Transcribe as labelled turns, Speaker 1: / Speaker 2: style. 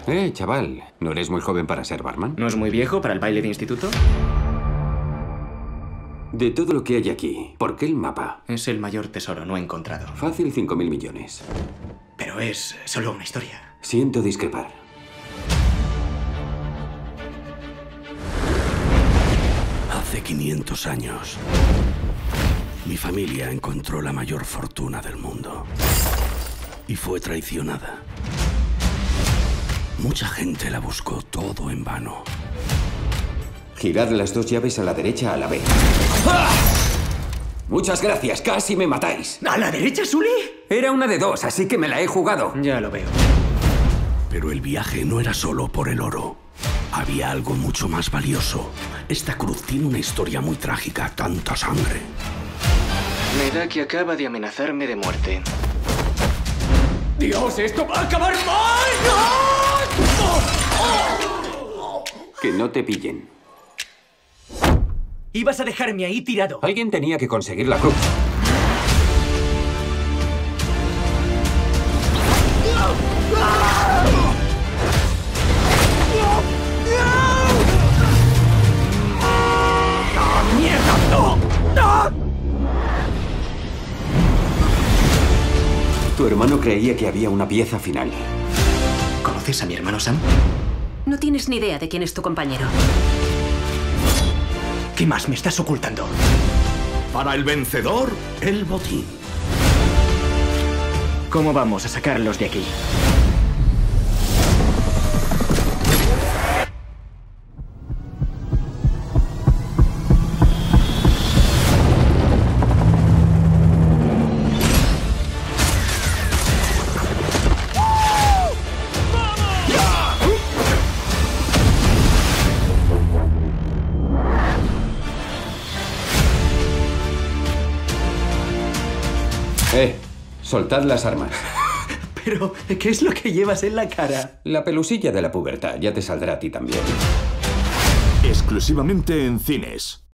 Speaker 1: Chaval, ¿no eres muy joven para ser barman?
Speaker 2: ¿No es muy viejo para el baile de instituto?
Speaker 1: De todo lo que hay aquí, ¿por qué el mapa?
Speaker 2: Es el mayor tesoro no encontrado.
Speaker 1: Fácil 5.000 millones.
Speaker 2: Pero es solo una historia.
Speaker 1: Siento discrepar.
Speaker 3: Hace 500 años, mi familia encontró la mayor fortuna del mundo y fue traicionada. Mucha gente la buscó todo en vano.
Speaker 1: Girad las 2 llaves a la derecha a la vez. ¡Ah! Muchas gracias, casi me matáis.
Speaker 2: ¿A la derecha, Sully?
Speaker 1: Era una de 2, así que me la he jugado.
Speaker 2: Ya lo veo.
Speaker 3: Pero el viaje no era solo por el oro. Había algo mucho más valioso. Esta cruz tiene una historia muy trágica, tanta sangre.
Speaker 2: Me da que acaba de amenazarme de muerte.
Speaker 4: ¡Dios, esto va a acabar mal!
Speaker 1: Que no te pillen.
Speaker 4: Ibas a dejarme ahí tirado.
Speaker 1: Alguien tenía que conseguir la cruz.
Speaker 4: ¡Mierda! ¡No! ¡No!
Speaker 1: Tu hermano creía que había una pieza final.
Speaker 2: ¿Conoces a mi hermano Sam?
Speaker 5: No tienes ni idea de quién es tu compañero.
Speaker 2: ¿Qué más me estás ocultando?
Speaker 3: Para el vencedor, el botín.
Speaker 2: ¿Cómo vamos a sacarlos de aquí?
Speaker 1: Soltad las armas.
Speaker 2: Pero, ¿qué es lo que llevas en la cara?
Speaker 1: La pelusilla de la pubertad ya te saldrá a ti también.
Speaker 6: Exclusivamente en cines.